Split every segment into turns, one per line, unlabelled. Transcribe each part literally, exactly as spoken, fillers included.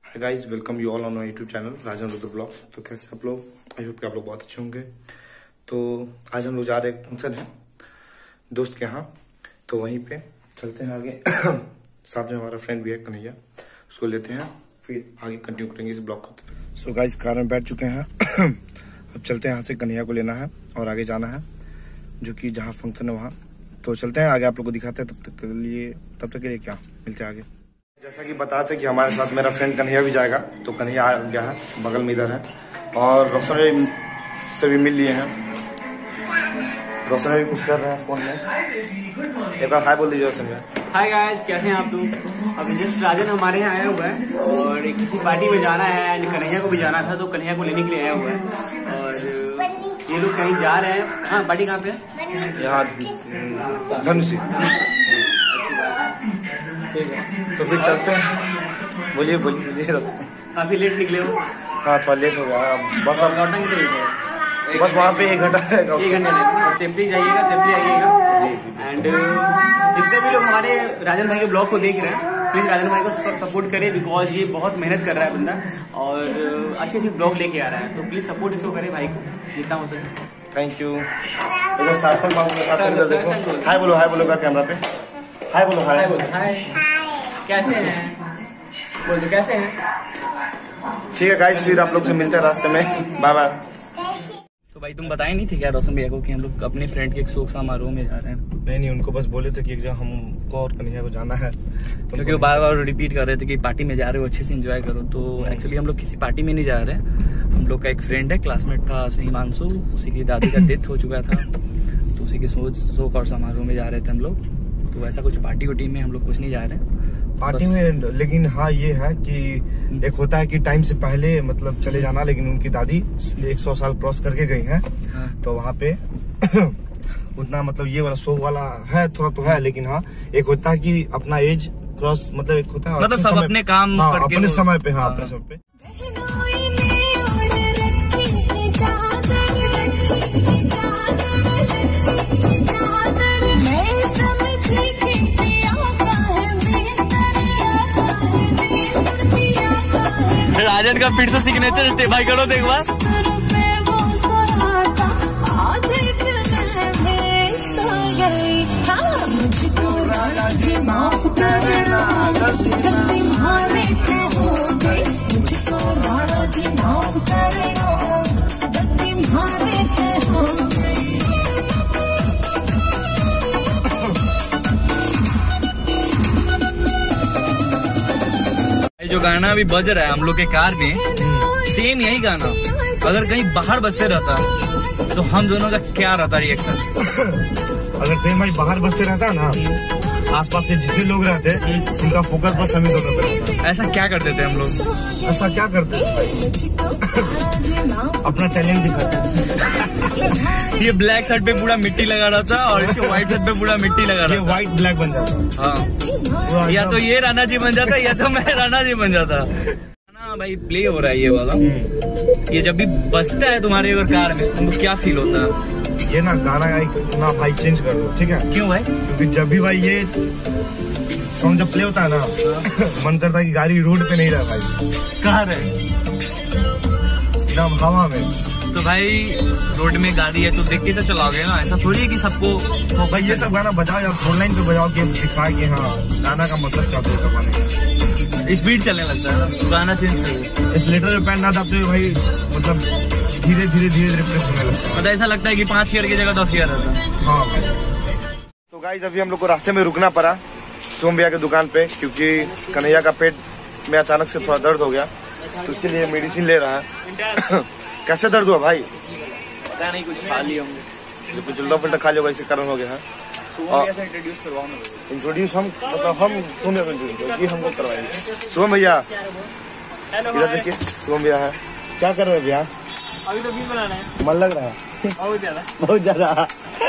Hi guys, welcome you all on my YouTube channel Rajan Rudra vlogs. तो कैसे आप लोग? आई होप कि आप लोग बहुत अच्छे होंगे। तो आज हम लोग जा रहे हैं फंक्शन है दोस्त के यहाँ, तो वहीं पे चलते हैं आगे। साथ में हमारा फ्रेंड भी है कन्हैया, उसको लेते हैं, फिर आगे कंटिन्यू करेंगे इस ब्लॉग को। सो गाइस, कार में बैठ चुके हैं। अब चलते हैं यहाँ से, कन्हैया को लेना है और आगे जाना है, जो कि जहाँ फंक्शन है वहाँ। तो चलते हैं आगे, आप लोग को दिखाते हैं। तब तक के लिए तब तक के लिए क्या मिलते हैं आगे। जैसा कि बताते कि हमारे साथ मेरा फ्रेंड कन्हैया भी जाएगा, तो कन्हैया आ गया है, बगल में इधर है। और रोशन से भी मिल लिए हैं, रोशन भी कुछ कर रहे हैं फोन में। एक बार हाय बोल दीजिए रोशन में।
हाय गाइस, कैसे हैं आप लोग? अभी जस्ट राजन हमारे यहाँ आया हुआ है और किसी पार्टी में जाना है एंड कन्हैया को भी जाना था, तो कन्हैया को लेने के लिए आया हुआ है। और ये लोग कहीं जा रहे हैं। हाँ, पार्टी कहाँ पे है?
यहाँ धनुषी।
ठीक है,
तो फिर चलते हैं। बोलिए बोलिए बोलिए।
काफी लेट निकले हो?
हाँ, थोड़ा लेट हो गया बस। अब
लौटना कितने
बस वहाँ पे एक घंटा है,
एक घंटे सेफ्टी जाइएगा, सेफ्टी आइएगा। एंड जितने भी लोग हमारे राजन भाई के ब्लॉग को देख रहे हैं, प्लीज राजन भाई को सपोर्ट करें, बिकॉज ये बहुत मेहनत कर रहा है बंदा और अच्छी अच्छी ब्लॉग लेके आ रहा है। तो प्लीज सपोर्ट इसको करें भाई को जितना हो सके।
Thank you. सार्थक बाबू के साथ देखो, हाय बोलो, हाय बोलो का कैमरा पे, हाय बोलो, हाय
बोलो, हाय। कैसे हैं? बोलो कैसे हैं?
ठीक है गाइस, फिर आप लोग से मिलते हैं रास्ते में। Bye bye.
तो भाई तुम बताए नहीं थे क्या रोशन भैया को कि हम लोग अपने फ्रेंड के एक शोक समारोह में जा रहे हैं?
नहीं नहीं, उनको बस बोले थे कि एक जगह हमको और कन्हैया को जाना है,
क्योंकि वो बार बार रिपीट कर रहे थे कि पार्टी में जा रहे हो, अच्छे से एंजॉय करो। तो एक्चुअली हम लोग किसी पार्टी में नहीं जा रहे हैं। हम लोग का एक फ्रेंड है, क्लासमेट था हिमांशु, उसी की दादी का डेथ हो चुका था, तो उसी के शोक शोक और समारोह में जा रहे थे हम लोग। तो ऐसा कुछ पार्टी वार्टी में हम लोग कुछ नहीं जा रहे हैं
पार्टी में। लेकिन हाँ ये है कि एक होता है कि टाइम से पहले मतलब चले जाना, लेकिन उनकी दादी एक सौ साल क्रॉस करके गई हैं। हाँ। तो वहाँ पे उतना मतलब ये वाला शो वाला है, थोड़ा तो है, लेकिन हाँ एक होता है कि अपना एज क्रॉस मतलब एक होता है
मतलब सब अपने काम
हाँ,
करके
अपने समय पे। हाँ, अपने समय पे।
राजन का फिर से सिग्नेचर स्टेप भाई करो देख बार। जो गाना अभी बज रहा है हम लोग के कार में, सेम यही गाना अगर कहीं बाहर बजते रहता तो हम दोनों का क्या रहता रिएक्शन?
अगर सेम भाई बाहर बजते रहता ना, आसपास के जितने लोग रहते उनका फोकस बस हम ही दोनों पे रहता।
ऐसा क्या करते थे हम लोग?
ऐसा क्या करते अपना टैलेंट दिखाते।
ये ब्लैक शर्ट पे पूरा मिट्टी लगा रहा था और इसके व्हाइट शर्ट पे पूरा मिट्टी लगा रहा था।
व्हाइट ब्लैक बन जाता।
हाँ, या तो ये राणा जी बन जाता या तो मैं राणा जी बन जाता। ना भाई प्ले हो रहा है ये वाला, ये जब भी बजता है तुम्हारे अगर कार में तुमको क्या फील होता है?
ये ना गाना ना भाई चेंज कर दो, ठीक है?
क्यों भाई?
क्योंकि जब भी भाई ये सॉन्ग जब प्ले होता है ना, मन करता है कि गाड़ी रोड पे नहीं रहा भाई,
कहाँ रहे?
एकदम हवा में।
तो भाई रोड में गाड़ी है तो देख के तो चलाओगे ना, ऐसा थोड़ी है कि सबको।
तो भाई ये सब गाना बजाओ या फोन लाइन पे बजाओ के दिखाए कि हाँ गाना का मतलब क्या होता है।
स्पीड चलने लगता है ना, तो गाना चेंज करो।
इस लेटर में पैन ना दाबते भाई मतलब धीरे धीरे धीरे धीरे प्रेस होने लगता है।
मतलब ऐसा लगता है कि पांच गियर की जगह दस गियर रहता है।
हाँ भाई। तो गाइस, अभी हम लोग को रास्ते में रुकना पड़ा सोम भैया की दुकान पे, क्योंकि कन्हैया का पेट में अचानक से थोड़ा दर्द हो गया, तो उसके लिए मेडिसिन ले रहा है। कैसे दर्द हुआ भाई?
पता नहीं, कुछ खा लिया हमने,
कुछ उल्टा पुल्टा खा लिया, वैसे कारण हो गया है।
इंट्रोड्यूस करवाओ ना।
इंट्रोड्यूस हम मतलब हम सोम भैया को हम लोग करवाएंगे। सोम भैया इधर देखिए, सोम भैया है। क्या कर रहे हैं भैया?
अभी तो बीज बनाना है।
मन लग रहा है
बहुत ज्यादा
बहुत ज्यादा।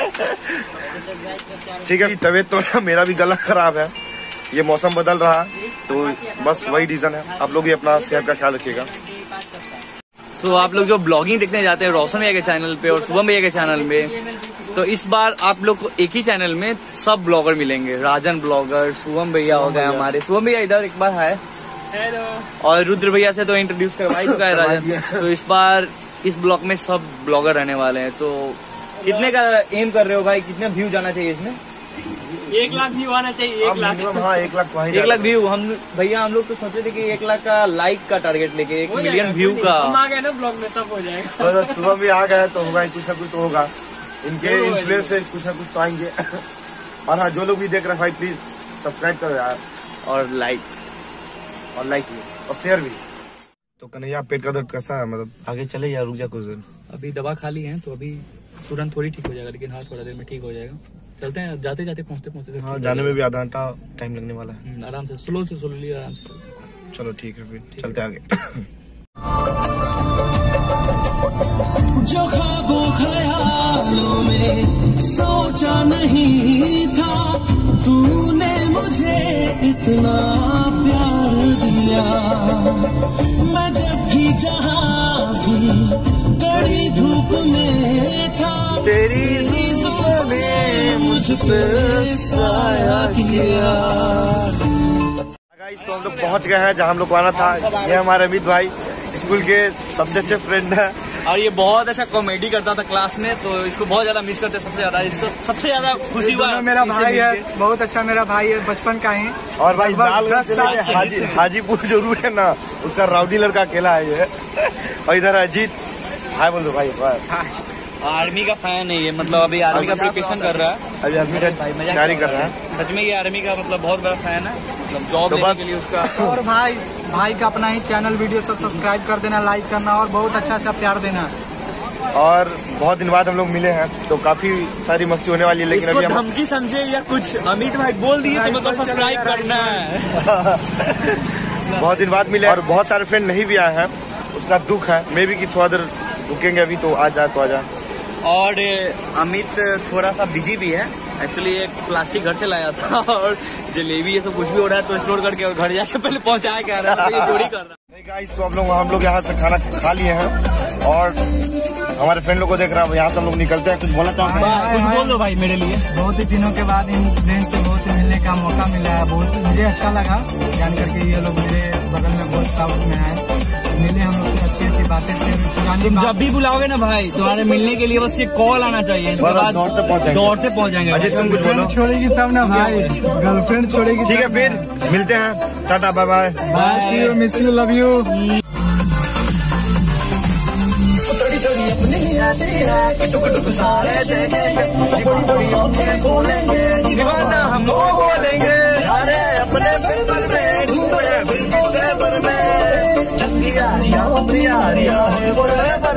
ठीक है, तबीयत तो मेरा भी गला खराब है, ये मौसम बदल रहा है, तो बस वही रीजन है। आप लोग भी अपना सेहत का ख्याल रखिएगा।
तो आप लोग जो ब्लॉगिंग देखने जाते हैं रोशन भैया के चैनल पे और शुभम भैया के चैनल में, तो इस बार आप लोग को एक ही चैनल में सब ब्लॉगर मिलेंगे। राजन ब्लॉगर, शुभम भैया हो गए हमारे। शुभम भैया इधर एक बार है, हेलो। और रुद्र भैया से तो इंट्रोड्यूस करवा चुका है राजन। तो इस बार इस ब्लॉग में सब ब्लॉगर रहने वाले हैं। तो कितने का एम कर रहे हो भाई, कितने व्यू जाना चाहिए इसमें?
एक लाख व्यू आना चाहिए। एक लाख
हाँ एक लाख
एक लाख व्यू। हम भैया हम लोग तो सोचे थे कि एक लाख का लाइक का टारगेट लेके एक मिलियन व्यू का।
हम आ गए ना ब्लॉग में, सब हो जाएगा।
तो सुबह भी आ गए तो होगा, कुछ ना कुछ तो होगा। इनके इन्फ्लुएंस से कुछ ना कुछ तो आएंगे। और हाँ, जो लोग भी देख रहे हैं भाई प्लीज सब्सक्राइब करो यार,
और लाइक
और लाइक भी और शेयर भी। तो कन्हैया पेट का दर्द कैसा है, मतलब आगे चले या रुक जा कुछ दिन?
अभी दवा खा ली है तो अभी तुरंत थोड़ी ठीक हो जाएगा, लेकिन हाँ थोड़ा देर में ठीक हो जाएगा। चलते हैं, जाते जाते पहुँचते पहुँचते।
हाँ, जाने में भी आधा घंटा टाइम लगने वाला है।
आराम से स्लो से स्लोली आराम से चलते हैं।
चलो ठीक है, फिर चलते आगे।
जो ख्वाबों ख्यालों में सोचा नहीं था, तूने मुझे इतना प्यार दिया। मैं जब भी जहाँ भी कड़ी धूप में था, तेरी ज़ुल्फ़ों ने मुझ पे साया किया।
गाइस तो हम लोग पहुँच गए हैं जहाँ हम लोग को आना था। ये हमारे अमित भाई स्कूल के सबसे अच्छे फ्रेंड है,
और ये बहुत अच्छा कॉमेडी करता था क्लास में, तो इसको बहुत ज्यादा मिस करते हैं। सबसे ज्यादा इसको सबसे ज्यादा खुशी हुआ
मेरा भाई है, बहुत अच्छा मेरा भाई है, बचपन का ही।
और भाई हाजी हाजीपुर जरूर है ना, उसका राउडी लड़का अकेला है ये। और इधर अजीत, हाय बोल दो भाई।
आर्मी का फैन है ये, मतलब अभी आर्मी का प्रिपरेशन कर रहा है,
अभी आर्मी का तैयारी कर रहा है।
सच में ये आर्मी का मतलब बहुत बड़ा फैन है, मतलब जॉब लेने के लिए उसका।
और भाई भाई का अपना ही चैनल वीडियो सब सब्सक्राइब कर देना, लाइक करना और बहुत अच्छा अच्छा प्यार देना।
और बहुत दिन बाद हम लोग मिले हैं तो काफी सारी मस्ती होने वाली है, लेकिन अभी हम
धमकी समझे या कुछ अमित भाई बोल दिए तो मतलब सब्सक्राइब करना है।
बहुत दिन बाद मिले और बहुत सारे फ्रेंड नहीं भी आए हैं, उसका दुख है। मे भी कि थोड़ा देर रुकेंगे, अभी तो आ जाए तो आ जाए।
और अमित थोड़ा सा बिजी भी है, एक्चुअली एक प्लास्टिक घर से लाया था और जलेबी ये सब कुछ भी हो रहा है तो स्टोर करके और घर जाके पहले पहुंचाया क्या रहा है, ये जोड़ी कर रहा है।
गाइस तो हम लोग हम लोग यहाँ से खाना खा लिए हैं और हमारे फ्रेंड लोग को देख रहा है। यहाँ से हम लोग निकलते हैं। कुछ बोलना चाहते हैं?
कुछ बोल दो भाई मेरे लिए।
बहुत ही दिनों के बाद इन फ्रेंड से बहुत मिलने का मौका मिला है, बहुत मुझे अच्छा लगा जान करके। ये लोग मेरे बगल में बहुत साउथ में आए, मिले हम लोग से, अच्छी अच्छी बातें शेयर।
तुम जब भी बुलाओगे ना भाई, तुम्हारे मिलने के लिए बस ये कॉल आना चाहिए, दौड़ते पहुंच जाएंगे।
अजय तुम कुछ बोलो।
छोड़ेगी तब ना भाई, गर्लफ्रेंड छोड़ेगी।
ठीक है, फिर मिलते हैं, tata bye bye.
Bye, miss you, love you.
दीवाना हम बोलेंगे, अपने पेपर में ढूंढे बिल्कुल पेपर में। चंगियारिया प्रियारिया है वो पर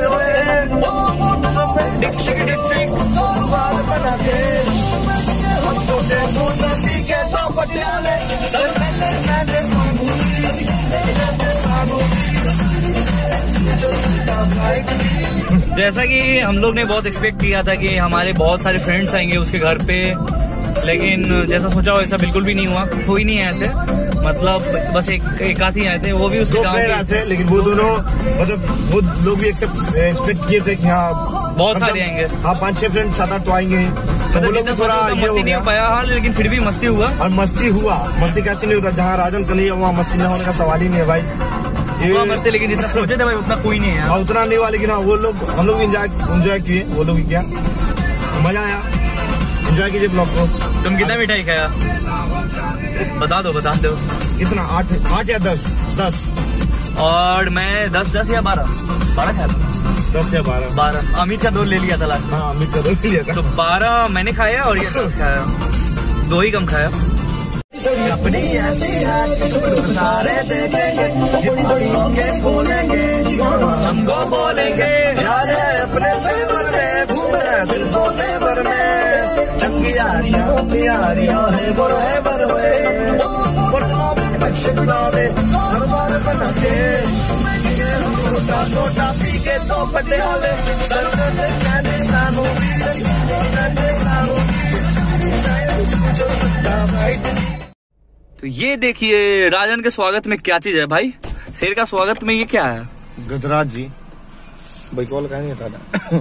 डिक्शिक डिक्शिक बाल बना के छोटे छोटे पीके तो पटियाले सब मैंने मैंने साबू साबू।
जैसा कि हम लोग ने बहुत एक्सपेक्ट किया था कि हमारे बहुत सारे फ्रेंड्स आएंगे उसके घर पे, लेकिन जैसा सोचा वैसा बिल्कुल भी नहीं हुआ। कोई नहीं आए थे, मतलब बस एक एक आध ही आए थे, वो भी उसके गाँव के
थे। लेकिन वो दोनों मतलब वो लोग भी एक्सपेक्ट किए थे कि हाँ
बहुत सारे आएंगे।
हाँ, पाँच छह फ्रेंड सात आठ तो आएंगे ही, तो वो लोग थोड़ा
मस्ती नहीं हो पाया। हाँ, लेकिन फिर भी मस्ती हुआ।
और मस्ती हुआ, मस्ती कैसे नहीं होता, जहाँ राजन कन्हैया वहाँ मस्ती न होने का सवाल ही नहीं है भाई।
मस्ती, लेकिन जितना सोचे थे भाई उतना कोई नहीं है।
उतना नहीं हुआ, लेकिन हाँ वो लोग हम लोग एंजॉय एंजॉय किए, वो लोग भी किया, मजा आया। एंजॉय कीजिए ब्लॉग को।
तुम कितना मिठाई खाया बता दो, बता दो
कितना? आठ आठ या दस? दस।
और मैं दस दस या बारह बारह खाया था।
दस या बारह?
बारह। अमित का दो ले लिया था लास्ट।
हाँ, अमित का दो ले लिया था।
तो बारह मैंने खाया और ये दस खाया, दो ही कम खाया।
अपनी ऐसी है सारे देखेंगे, खोलेंगे
हमको बोलेंगे, अपने फेवर में घूम रहे दिल को तेवर में। चंगियारिया प्यारिया है वो है बरवे, बना के छोटा छोटा पी के तो पटियाले
तो ये देखिए राजन के स्वागत में क्या चीज है भाई। शेर का स्वागत में ये क्या है?
गजराज जी भाई कॉल कहीं नहीं था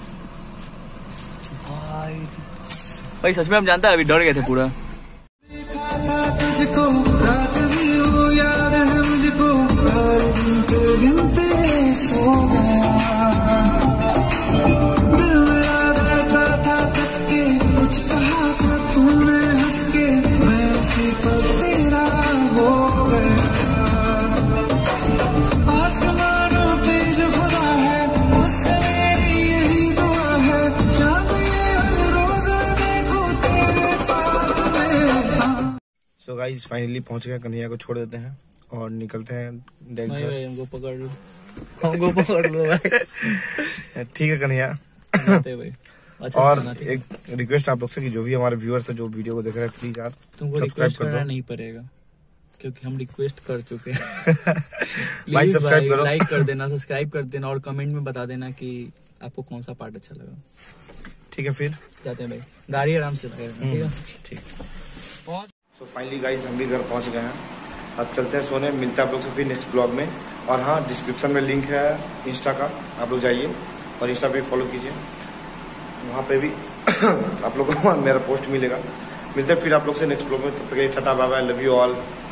भाई भाई सच में हम जानते हैं, अभी डर गए थे पूरा।
तुझको रात भी वो याद है मुझको।
गाइस फाइनली पहुंच गए, कन्हैया को छोड़ देते हैं और निकलते हैं डेक
नहीं
घर।
भाई हमको पकड़ लो, हमको पकड़ लो भाई।
ठीक है कन्हैया।
जाते हैं भाई। अच्छा
और
खाना, ठीक है?
एक रिक्वेस्ट आप लोग से कि जो भी हमारे व्यूअर्स है जो वीडियो को देख रहे हैं प्लीज यार
तुमको
सब्सक्राइब
रिक्वेस्ट
कर
करना
दो
नहीं पड़ेगा क्योंकि हम रिक्वेस्ट कर चुके हैं।
भाई
Please
सब्सक्राइब करो।
लाइक कर देना, सब्सक्राइब कर देना और कमेंट में बता देना कि आपको कौन सा पार्ट अच्छा लगा।
ठीक है फिर
जाते हैं भाई, गाड़ी आराम से लगे, ठीक है?
ठीक। सो फाइनली गाइस हम भी घर पहुंच गए हैं, अब चलते हैं सोने। मिलते हैं आप लोग से फिर नेक्स्ट ब्लॉग में। और हाँ डिस्क्रिप्शन में लिंक है इंस्टा का, आप लोग जाइए और इंस्टा पे फॉलो कीजिए, वहाँ पे भी आप लोग को मेरा पोस्ट मिलेगा। मिलते हैं फिर आप लोग से नेक्स्ट ब्लॉग में, तब तक tata bye bye, love you all.